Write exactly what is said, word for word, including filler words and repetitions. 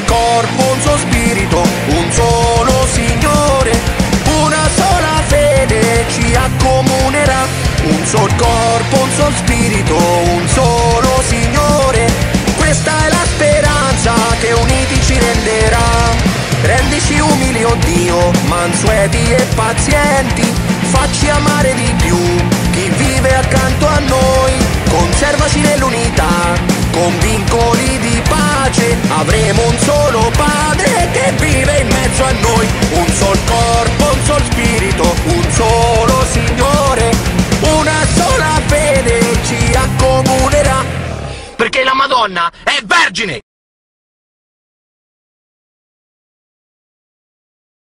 corpo, un suo spirito, un solo Signore, una sola fede ci accomunerà. Un sol corpo, un sol spirito, un solo Signore, questa è la speranza che uniti ci renderà. Rendici umili, oh Dio, mansueti e pazienti, facci amare di più chi vive accanto a noi. Conservaci nell'unità, con vincoli di pace, avremo un solo Padre che vive in mezzo a noi. Un sol corpo, un sol spirito, un solo Signore, una sola fede ci accomunerà. Perché la Madonna